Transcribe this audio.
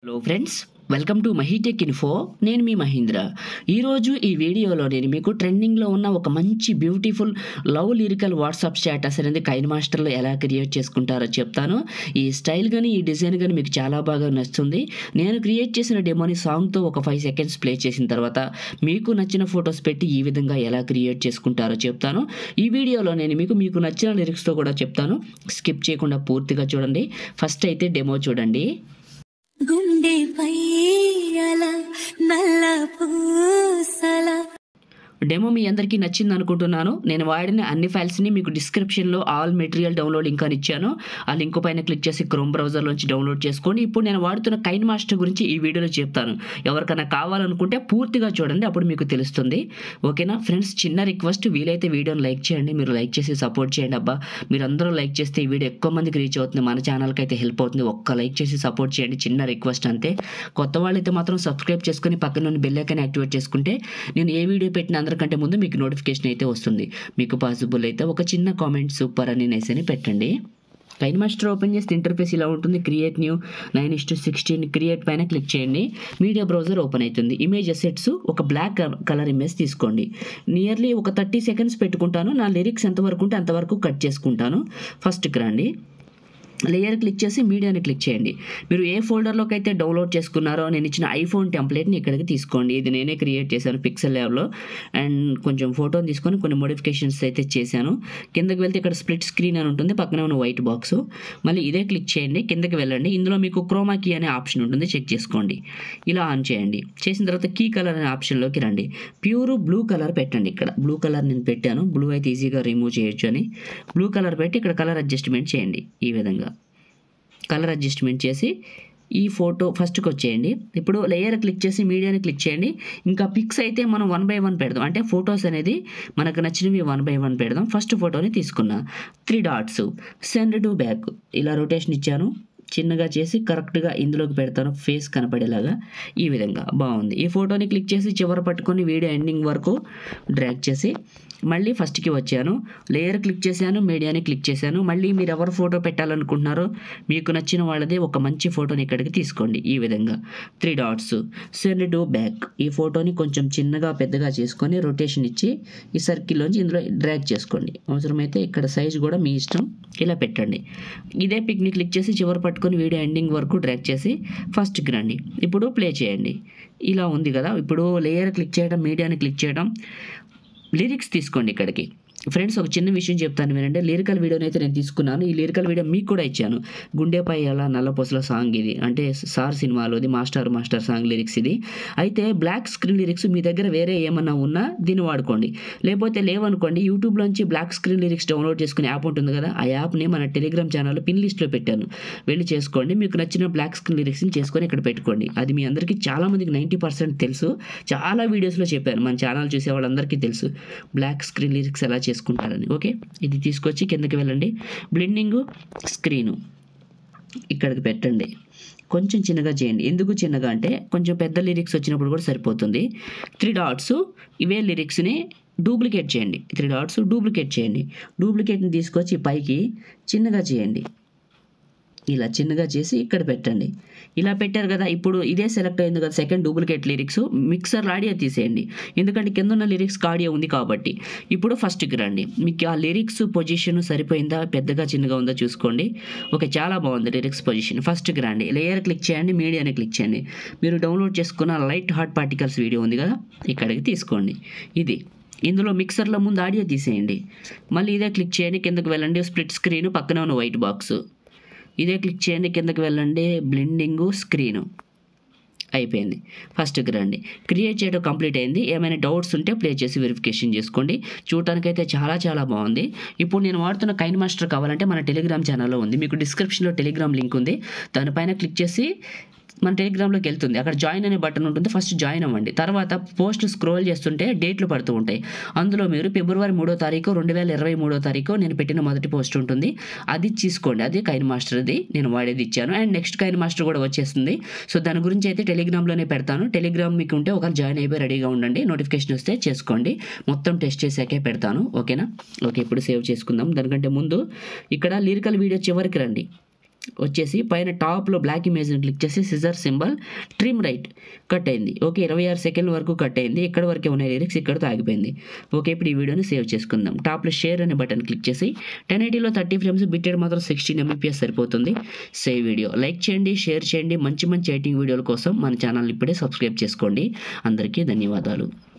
Hello friends, welcome to Mahitech info. నేను మీ మహీంద్ర. ఈరోజు ఈ వీడియోలో నేను మీకు ట్రెండింగ్లో ఉన్న ఒక మంచి beautiful love lyrical WhatsApp status అనేది కైన్మాస్టర్లో ఎలా క్రియేట్ చేసుకుంటారో చెప్తాను. ఈ స్టైల్ కానీ ఈ డిజైన్ కానీ మీకు చాలా బాగా నచ్చుతుంది. నేను క్రియేట్ చేసిన డెమోని సాంగ్తో ఒక 5 సెకండ్స్ ప్లే చేసిన తర్వాత మీకు నచ్చిన ఫొటోస్ పెట్టి ఈ విధంగా ఎలా క్రియేట్ చేసుకుంటారో చెప్తాను. ఈ వీడియోలో నేను మీకు నచ్చిన లిరిక్స్తో కూడా చెప్తాను. స్కిప్ చేయకుండా పూర్తిగా చూడండి. ఫస్ట్ అయితే డెమో చూడండి. గుండెపై అలా నల్ల పూసల డెమో మీ అందరికీ నచ్చింది అనుకుంటున్నాను. నేను వాడిన అన్ని ఫైల్స్ని మీకు డిస్క్రిప్షన్లో ఆల్ మెటీరియల్ డౌన్లోడ్ లింక్ అని ఇచ్చాను. ఆ లింక్ పైన క్లిక్ చేసి క్రోమ్ బ్రౌజర్లోంచి డౌన్లోడ్ చేసుకోండి. ఇప్పుడు నేను వాడుతున్న కైన్మాస్టర్ గురించి ఈ వీడియోలో చెప్తాను. ఎవరికైనా కావాలనుకుంటే పూర్తిగా చూడండి, అప్పుడు మీకు తెలుస్తుంది. ఓకేనా ఫ్రెండ్స్, చిన్న రిక్వెస్ట్, వీలైతే వీడియోని లైక్ చేయండి. మీరు లైక్ చేసి సపోర్ట్ చేయండి. అబ్బా, మీరు అందరూ లైక్ చేస్తే ఈ వీడియో ఎక్కువ మందికి రీచ్ అవుతుంది, మన ఛానల్కి అయితే హెల్ప్ అవుతుంది. ఒక్క లైక్ చేసి సపోర్ట్ చేయండి, చిన్న రిక్వెస్ట్ అంతే. కొత్త వాళ్ళైతే మాత్రం సబ్స్క్రైబ్ చేసుకుని పక్కన బెల్ ఐకాన్ యాక్టివేట్ చేసుకుంటే నేను ఏ వీడియో పెట్టిన అందరికంటే ముందు మీకు నోటిఫికేషన్ అయితే వస్తుంది. మీకు పాసిబుల్ అయితే ఒక చిన్న కామెంట్ సూపర్ అని నేసని పెట్టండి. కైన్మాస్టర్ ఓపెన్ చేస్తే ఇంటర్ఫేస్ ఇలా ఉంటుంది. క్రియేట్ న్యూ 9:16 క్రియేట్ పైన క్లిక్ చేయండి. మీడియా బ్రౌజర్ ఓపెన్ అవుతుంది. ఇమేజ్ అసెట్స్ ఒక బ్లాక్ కలర్ ఇమేజ్ తీసుకోండి. నియర్లీ ఒక 30 సెకండ్స్ పెట్టుకుంటాను. నా లిరిక్స్ ఎంతవరకు ఉంటే అంతవరకు కట్ చేసుకుంటాను. ఫస్ట్కి రండి, లేయర్ క్లిక్ చేసి మీడియాని క్లిక్ చేయండి. మీరు ఏ ఫోల్డర్లోకి అయితే డౌన్లోడ్ చేసుకున్నారో నేను ఇచ్చిన ఐఫోన్ టెంప్లెట్ని ఇక్కడికి తీసుకోండి. ఇది నేనే క్రియేట్ చేశాను పిక్సెల్ ల్యాబ్లో. అండ్ కొంచెం ఫోటోని తీసుకొని కొన్ని మోడిఫికేషన్స్ అయితే చేశాను. కిందకి వెళ్తే ఇక్కడ స్ప్లిట్ స్క్రీన్ అని ఉంటుంది, పక్కనే ఉన్న వైట్ బాక్స్. మళ్ళీ ఇదే క్లిక్ చేయండి, కిందకి వెళ్ళండి. ఇందులో మీకు క్రోమా కీ అనే ఆప్షన్ ఉంటుంది, చెక్ చేసుకోండి. ఇలా ఆన్ చేయండి. చేసిన తర్వాత కీ కలర్ అనే ఆప్షన్లోకి రండి. ప్యూర్ బ్లూ కలర్ పెట్టండి. ఇక్కడ బ్లూ కలర్ నేను పెట్టాను. బ్లూ అయితే ఈజీగా రిమూవ్ చేయొచ్చు అని బ్లూ కలర్ పెట్టి ఇక్కడ కలర్ అడ్జస్ట్మెంట్ చేయండి. ఈ విధంగా కలర్ అడ్జస్ట్మెంట్ చేసి ఈ ఫోటో ఫస్ట్కి వచ్చేయండి. ఇప్పుడు లేయర్ క్లిక్ చేసి మీడియాని క్లిక్ చేయండి. ఇంకా పిక్స్ అయితే మనం 1 by 1 పెడదాం. అంటే ఫొటోస్ అనేది మనకు నచ్చినవి 1 by 1 పెడదాం. ఫస్ట్ ఫోటోని తీసుకున్నా, 3 dots సెండ్ టు బ్యాక్ ఇలా రొటేషన్ ఇచ్చాను. చిన్నగా చేసి కరెక్ట్గా ఇందులోకి పెడతాను, ఫేస్ కనపడేలాగా. ఈ విధంగా బాగుంది. ఈ ఫోటోని క్లిక్ చేసి చివర పట్టుకొని వీడియో ఎండింగ్ వరకు డ్రాగ్ చేసి మళ్ళీ ఫస్ట్కి వచ్చాను. లేయర్ క్లిక్ చేశాను, మీడియాని క్లిక్ చేశాను. మళ్ళీ మీరు ఎవరు ఫోటో పెట్టాలనుకుంటున్నారో మీకు నచ్చిన వాళ్ళదే ఒక మంచి ఫోటోని ఇక్కడికి తీసుకోండి. ఈ విధంగా 3 dots సెండ్ టు బ్యాక్. ఈ ఫోటోని కొంచెం చిన్నగా పెద్దగా చేసుకొని రొటేషన్ ఇచ్చి ఈ సర్కిల్లోంచి ఇందులో డ్రాగ్ చేసుకోండి. అవసరమైతే ఇక్కడ సైజ్ కూడా మీ ఇష్టం, ఇలా పెట్టండి. ఇదే పిక్ని క్లిక్ చేసి చివరి పట్టుకొని వీడియో ఎండింగ్ వరకు డ్రాగ్ చేసి ఫస్ట్కి రండి. ఇప్పుడు ప్లే చేయండి. ఇలా ఉంది కదా. ఇప్పుడు లేయర్ క్లిక్ చేయడం, మీడియాని క్లిక్ చేయడం, లిరిక్స్ తీసుకోండి ఇక్కడికి. ఫ్రెండ్స్, ఒక చిన్న విషయం చెప్తాను వినండి. లిరికల్ వీడియోని అయితే నేను తీసుకున్నాను. ఈ లిరికల్ వీడియో మీకు కూడా ఇచ్చాను. గుండెపై అలా నల్లపొసల సాంగ్ ఇది, అంటే సార్ సినిమాలోది మాస్టర్ సాంగ్ లిరిక్స్ ఇది. అయితే బ్లాక్ స్క్రీన్ లిరిక్స్ మీ దగ్గర వేరే ఏమన్నా ఉన్నా దీన్ని వాడుకోండి. లేకపోతే లేవనుకోండి, యూట్యూబ్లోంచి బ్లాక్ స్క్రీన్ లిరిక్స్ డౌన్లోడ్ చేసుకునే యాప్ ఉంటుంది కదా, ఆ యాప్ని మన టెలిగ్రామ్ ఛానల్లో పిన్ లిస్ట్లో పెట్టాను, వెళ్ళి చేసుకోండి. మీకు నచ్చిన బ్లాక్ స్క్రీన్ లిరిక్స్ని చేసుకొని ఇక్కడ పెట్టుకోండి. అది మీ అందరికీ చాలామందికి 90% తెలుసు. చాలా వీడియోస్లో చెప్పాను, మన ఛానల్ చూసే వాళ్ళందరికీ తెలుసు బ్లాక్ స్క్రీన్ లిరిక్స్ ఎలా చేసుకుంటారని. ఓకే, ఇది తీసుకొచ్చి కిందకి వెళ్ళండి. బ్లెండింగ్ స్క్రీను ఇక్కడికి పెట్టండి. కొంచెం చిన్నగా చేయండి. ఎందుకు చిన్నగా అంటే కొంచెం పెద్ద లిరిక్స్ వచ్చినప్పుడు కూడా సరిపోతుంది. 3 dots ఇవే లిరిక్స్ని డూప్లికేట్ చేయండి. 3 dots డూప్లికేట్ చేయండి. డూప్లికేట్ని తీసుకొచ్చి పైకి చిన్నగా చేయండి. ఇలా చిన్నగా చేసి ఇక్కడ పెట్టండి. ఇలా పెట్టారు కదా. ఇప్పుడు ఇదే సెలెక్ట్ అయింది కదా, second duplicate lyrics. Mixer audio తీసేయండి, ఎందుకంటే కింద ఉన్న లిరిక్స్కి ఆడియో ఉంది కాబట్టి. ఇప్పుడు ఫస్ట్కి రండి. మీకు ఆ లిరిక్స్ పొజిషన్ సరిపోయిందా, పెద్దగా చిన్నగా ఉందా చూసుకోండి. ఓకే, చాలా బాగుంది లిరిక్స్ పొజిషన్. ఫస్ట్కి రండి, లేయర్ క్లిక్ చేయండి, మీడియాని క్లిక్ చేయండి. మీరు డౌన్లోడ్ చేసుకున్న లైట్ హార్ట్ పార్టికల్స్ వీడియో ఉంది కదా, ఇక్కడికి తీసుకోండి. ఇది ఇందులో మిక్సర్లో ముందు ఆడియో తీసేయండి. మళ్ళీ ఇదే క్లిక్ చేయండి, కిందకి వెళ్ళండి. స్ప్లిట్ స్క్రీన్ పక్కన ఉన్న వైట్ బాక్స్ ఇదే క్లిక్ చేయండి, కిందకి వెళ్ళండి. బ్లెండింగ్ స్క్రీను అయిపోయింది. ఫస్ట్కి రండి. క్రియేట్ చేయడం కంప్లీట్ అయింది. ఏమైనా డౌట్స్ ఉంటే ప్లే చేసి వెరిఫికేషన్ చేసుకోండి. చూడటానికైతే చాలా బాగుంది. ఇప్పుడు నేను వాడుతున్న కైన్మాస్టర్ కావాలంటే మన టెలిగ్రామ్ ఛానల్లో ఉంది. మీకు డిస్క్రిప్షన్లో టెలిగ్రామ్ లింక్ ఉంది, దానిపైన క్లిక్ చేసి మన టెలిగ్రామ్లోకి వెళ్తుంది. అక్కడ జాయిన్ అనే బటన్ ఉంటుంది, ఫస్ట్ జాయిన్ అవ్వండి. తర్వాత పోస్ట్ స్క్రోల్ చేస్తుంటే డేట్లు పడుతూ ఉంటాయి. అందులో మీరు ఫిబ్రవరి 3వ తారీఖు 2023 నేను పెట్టిన మొదటి పోస్ట్ ఉంటుంది, అది తీసుకోండి. అది కైన్మాస్టర్ది, నేను వాడేది ఇచ్చాను. అండ్ నెక్స్ట్ కైన్మాస్టర్ కూడా వచ్చేస్తుంది. సో దాని గురించి అయితే టెలిగ్రామ్లోనే పెడతాను. టెలిగ్రామ్ మీకు ఉంటే ఒకరు జాయిన్ అయిపోయి రెడీగా ఉండండి. నోటిఫికేషన్ వస్తే చేసుకోండి. మొత్తం టెస్ట్ చేసాకే పెడతాను. ఓకేనా? ఓకే, ఇప్పుడు సేవ్ చేసుకుందాం. దానికంటే ముందు ఇక్కడ లిరికల్ వీడియో చివరికి రండి. వచ్చేసి పైన టాప్లో బ్లాక్ ఇమేజ్ని క్లిక్ చేసి scissor symbol trim right cut అయింది. ఓకే, 26 సెకండ్ల వరకు కట్ అయింది. ఇక్కడ వరకే ఉన్నాయి లిరిక్స్, ఇక్కడతో ఆగిపోయింది. ఓకే, ఇప్పుడు ఈ వీడియోని సేవ్ చేసుకుందాం. టాప్లో షేర్ అనే బటన్ క్లిక్ చేసి 1080లో 30 ఫ్రేమ్స్, బిట్టెడ్ మాత్రం 16 mbps సరిపోతుంది. Save video. లైక్ చేయండి, షేర్ చేయండి. మంచి మంచి ఎడిటింగ్ వీడియోల కోసం మన ఛానల్ ఇప్పుడే సబ్స్క్రైబ్ చేసుకోండి. అందరికీ ధన్యవాదాలు.